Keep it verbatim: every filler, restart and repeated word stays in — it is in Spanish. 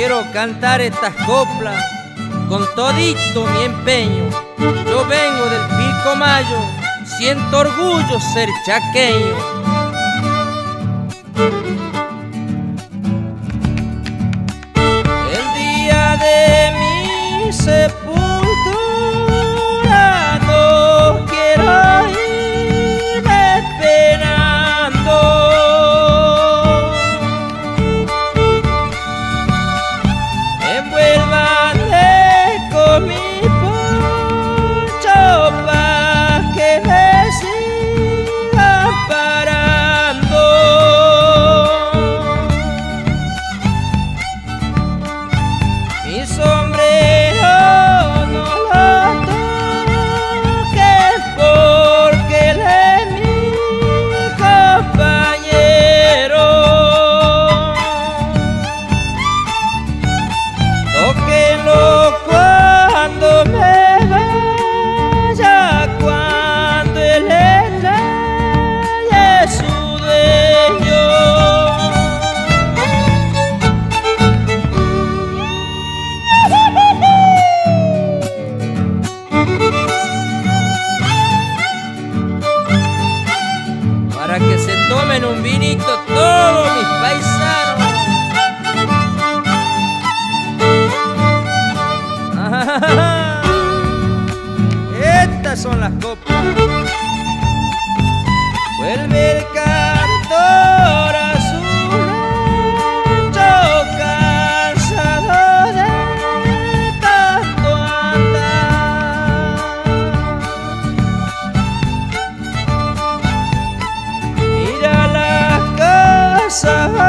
quiero cantar estas coplas con todito mi empeño. Yo vengo del Pilcomayo, siento orgullo ser chaqueño. El día de mi sepultura no quiero irme penando. Envuélvanme con mi poncho pa' que me sigan parando. Mi sombrero no lo toques porque él es mi compañero. Tóquenlo cuando me vaya, cuando él es su dueño. Para que se tomen un vinito todos mis paisanos. Estas son las copas. Vuelve el cantor a su rancho, cansado de tanto andar. Mira las casas